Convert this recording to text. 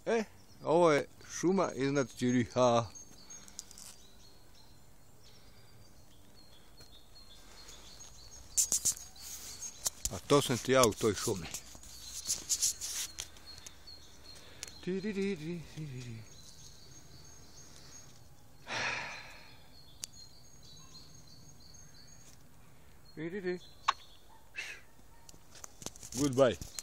Ovo je šuma iznad Ćiriha. A to sam ti ja u toj šumi. Goodbye.